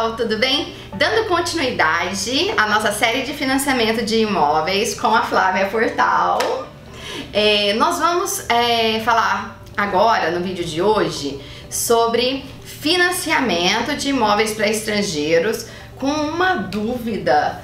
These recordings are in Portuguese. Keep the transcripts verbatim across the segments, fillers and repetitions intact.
pessoal, tudo bem? Dando continuidade à nossa série de financiamento de imóveis com a Flávia Portal, é, nós vamos é, falar agora no vídeo de hoje sobre financiamento de imóveis para estrangeiros com uma dúvida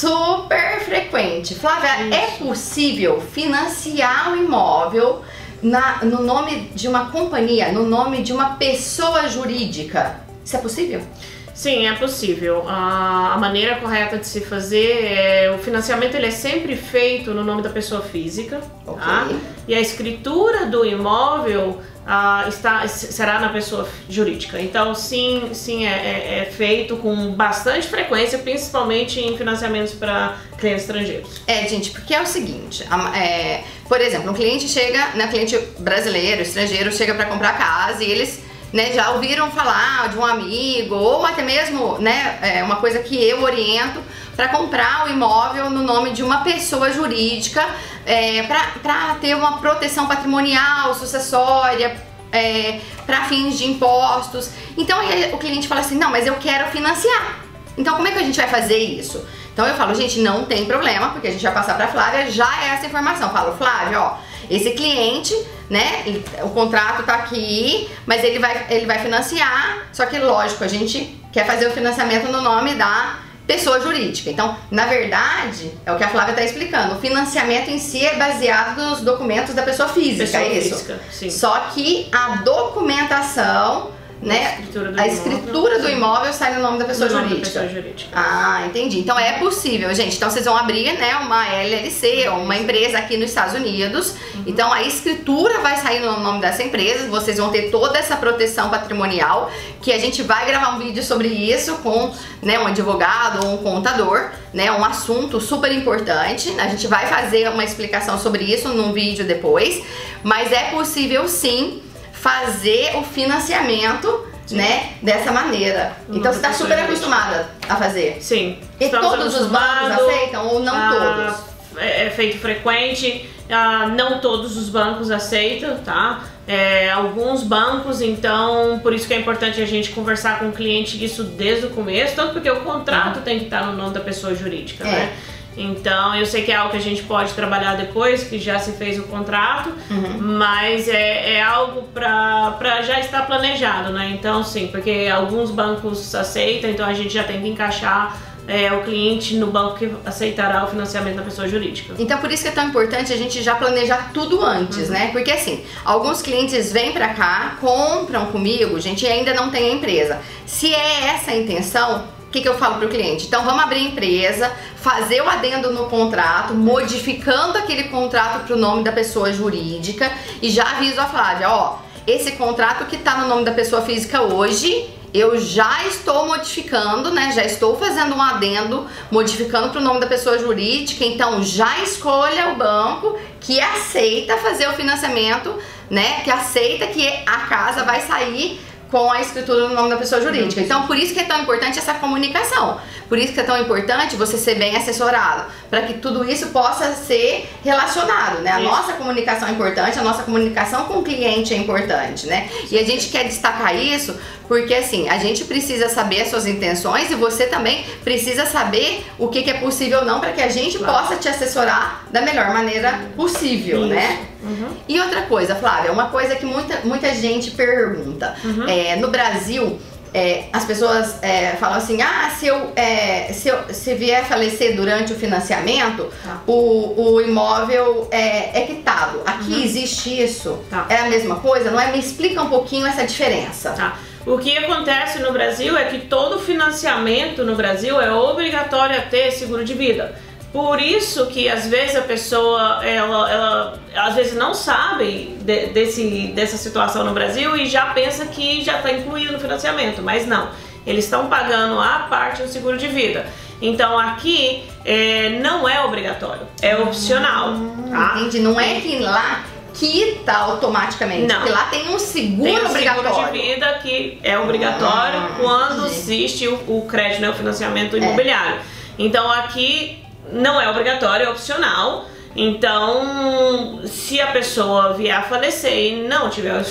super frequente. Flávia, Isso. é possível financiar o imóvel na, no nome de uma companhia, no nome de uma pessoa jurídica? Isso é possível? Sim, é possível. A, a maneira correta de se fazer é o financiamento ele é sempre feito no nome da pessoa física, okay. tá? E a escritura do imóvel ah, está, será na pessoa jurídica. Então, sim, sim é, é, é feito com bastante frequência, principalmente em financiamentos para clientes estrangeiros. É, gente, porque é o seguinte, é, por exemplo, um cliente chega, né, cliente brasileiro, estrangeiro, chega para comprar casa e eles Né, já ouviram falar de um amigo ou até mesmo, né, é uma coisa que eu oriento para comprar o imóvel no nome de uma pessoa jurídica, é, para ter uma proteção patrimonial, sucessória, é, para fins de impostos. Então aí o cliente fala assim, não, mas eu quero financiar. Então como é que a gente vai fazer isso? Então eu falo, gente, não tem problema, porque a gente vai passar para Flávia já essa informação. Eu falo, Flávia, ó, esse cliente, né, o contrato tá aqui, mas ele vai, ele vai financiar, só que lógico, a gente quer fazer o financiamento no nome da pessoa jurídica. Então, na verdade, é o que a Flávia tá explicando, o financiamento em si é baseado nos documentos da pessoa física, pessoa é isso? Física, sim. Só que a documentação, né, a escritura do, a escritura imóvel, do imóvel sai no nome da pessoa, nome jurídica. da pessoa jurídica. Ah, entendi. Então é possível, gente. Então vocês vão abrir, né, uma L L C, uma empresa aqui nos Estados Unidos. Uhum. Então a escritura vai sair no nome dessa empresa. Vocês vão ter toda essa proteção patrimonial, que a gente vai gravar um vídeo sobre isso com, né, um advogado ou um contador, né, um assunto super importante. A gente vai fazer uma explicação sobre isso num vídeo depois. Mas é possível sim fazer o financiamento, Sim. né, dessa maneira. Uma então você está super acostumada a fazer? Sim. E todos os bancos aceitam ou não ah, todos? É feito frequente, ah, não todos os bancos aceitam, tá? É, alguns bancos, então, por isso que é importante a gente conversar com o cliente isso desde o começo, tanto porque o contrato uhum. tem que estar no nome da pessoa jurídica, é. né? Então, eu sei que é algo que a gente pode trabalhar depois, que já se fez o contrato, uhum. mas é, é algo para para já estar planejado, né? Então, sim, porque alguns bancos aceitam, então a gente já tem que encaixar é, o cliente no banco que aceitará o financiamento da pessoa jurídica. Então, por isso que é tão importante a gente já planejar tudo antes, uhum. né? Porque assim, alguns clientes vêm pra cá, compram comigo, gente, e ainda não tem a empresa. Se é essa a intenção, o que, que eu falo pro cliente? Então vamos abrir a empresa, fazer o adendo no contrato, modificando aquele contrato pro nome da pessoa jurídica e já aviso a Flávia, ó, esse contrato que tá no nome da pessoa física hoje, eu já estou modificando, né, já estou fazendo um adendo, modificando pro nome da pessoa jurídica, então já escolha o banco que aceita fazer o financiamento, né, que aceita que a casa vai sair com a escritura no nome da pessoa jurídica. Então, por isso que é tão importante essa comunicação. Por isso que é tão importante você ser bem assessorado, para que tudo isso possa ser relacionado, né? A isso. nossa comunicação é importante, a nossa comunicação com o cliente é importante, né? E a gente quer destacar isso porque, assim, a gente precisa saber as suas intenções e você também precisa saber o que, que é possível ou não, para que a gente claro. possa te assessorar da melhor maneira possível, isso. né? Uhum. E outra coisa, Flávia, uma coisa que muita, muita gente pergunta, uhum. é, no Brasil, é, as pessoas é, falam assim, ah, se eu, é, se eu se vier falecer durante o financiamento, tá. o, o imóvel é, é quitado. Aqui uhum. existe isso? Tá. É a mesma coisa? Não é? Me explica um pouquinho essa diferença. Tá. O que acontece no Brasil é que todo financiamento no Brasil é obrigatório a ter seguro de vida. Por isso que às vezes a pessoa, ela, ela às vezes não sabe de, desse, dessa situação no Brasil e já pensa que já está incluído no financiamento, mas não. Eles estão pagando a parte do seguro de vida. Então aqui é, não é obrigatório, é opcional. Hum, tá? Entendi, não é que lá quita automaticamente, não. Porque lá tem um seguro tem um obrigatório. seguro de vida que é obrigatório ah, quando entendi. existe o, o crédito, né, o financiamento imobiliário. É. Então aqui não é obrigatório, é opcional. Então, se a pessoa vier a falecer e não tiver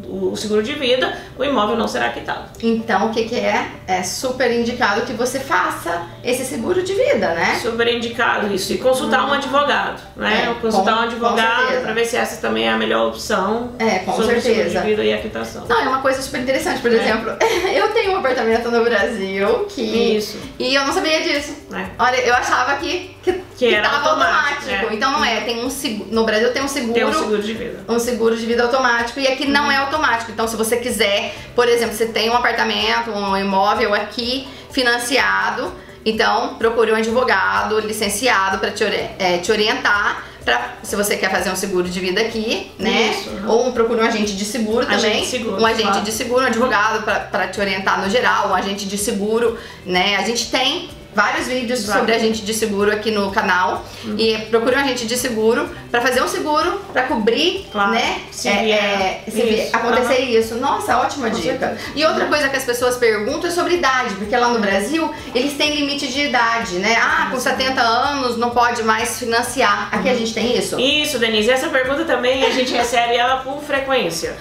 o seguro de vida, o imóvel não será quitado. Então, o que que é? É super indicado que você faça esse seguro de vida, né? Super indicado isso. E consultar hum. um advogado, né? É, consultar com, um advogado para ver se essa também é a melhor opção. É, com sobre certeza. o seguro de vida e a quitação. Não, é uma coisa super interessante. Por é. exemplo, eu tenho um apartamento no Brasil que... Isso. E eu não sabia disso. É. Olha, eu achava que, que, que, que era tava automático. automático. É. Então não é. Tem um seguro, no Brasil tem um seguro... Tem um seguro de vida. Um seguro de vida automático. E aqui uhum. não é automático. Então se você quiser, por exemplo, você tem um apartamento, um imóvel aqui financiado, então procure um advogado licenciado para te, é, te orientar. Pra, se você quer fazer um seguro de vida aqui, né? Isso, uhum. Ou procure um agente de seguro agente também. De seguro, um agente claro. de seguro, um advogado para te orientar no geral, um agente de seguro, né? A gente tem vários vídeos claro. sobre agente de seguro aqui no canal. Uhum. E procure um agente de seguro para fazer um seguro para cobrir, claro. né? Se é, vier, é, se vier acontecer uhum. isso. Nossa, ótima Com dica. certeza. E outra coisa que as pessoas perguntam é sobre idade, porque lá no Brasil eles têm limite de idade, né? Ah, com setenta anos não pode mais financiar. Aqui uhum. a gente tem isso? Isso, Denise. Essa pergunta também a gente recebe ela com frequência.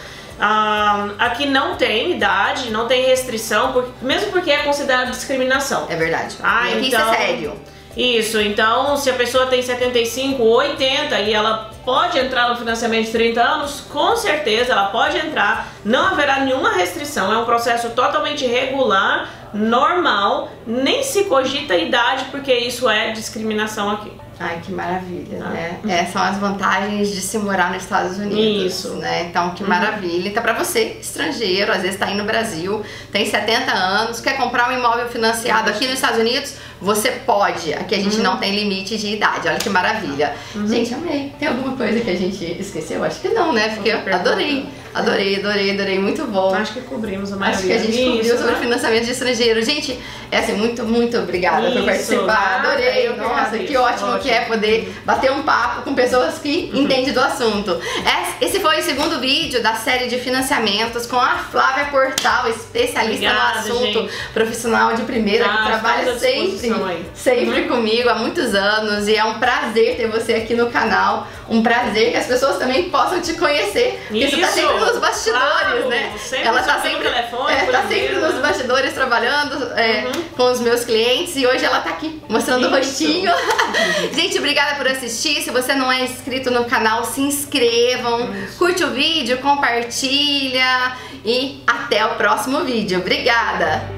Um, aqui não tem idade, não tem restrição, porque, mesmo porque é considerado discriminação. É verdade. Ah, e aqui então, isso é sério. Isso, então se a pessoa tem setenta e cinco, oitenta e ela pode entrar no financiamento de trinta anos, com certeza ela pode entrar, não haverá nenhuma restrição, é um processo totalmente regular, normal, nem se cogita idade porque isso é discriminação aqui. Ai, que maravilha, ah. né? É, são as vantagens de se morar nos Estados Unidos, Isso. né? Então, que maravilha. Então, pra você, estrangeiro, às vezes tá aí no Brasil, tem setenta anos, quer comprar um imóvel financiado aqui nos Estados Unidos, você pode. Aqui a gente uhum. não tem limite de idade. Olha que maravilha. Uhum. Gente, amei. Tem alguma coisa que a gente esqueceu? Acho que não, né? Porque eu adorei. Adorei, adorei, adorei. Muito bom. Acho que cobrimos a maioria. Acho que a gente Isso, cobriu sobre né? financiamento de estrangeiro. Gente, é assim, muito, muito obrigada Isso, por participar. Adorei. Nossa, que ótimo, ótimo que é poder bater um papo com pessoas que uhum. entendem do assunto. Esse foi o segundo vídeo da série de financiamentos com a Flávia Portal, especialista Obrigada, no assunto, gente. Profissional de primeira, ah, que trabalha sempre, sempre uhum. comigo há muitos anos, e é um prazer ter você aqui no canal. Um prazer que as pessoas também possam te conhecer. Porque Isso. você tá sempre nos bastidores, claro, né? Sempre Ela tá sempre, sempre, telefone, é, tá sempre e-mail, nos né? bastidores trabalhando é, uhum. com os meus clientes, e hoje ela tá aqui mostrando Isso. o rostinho. Uhum. Gente, obrigada por assistir. Se você não é inscrito no canal, se inscrevam, Isso. curte o vídeo, compartilha e até o próximo vídeo. Obrigada!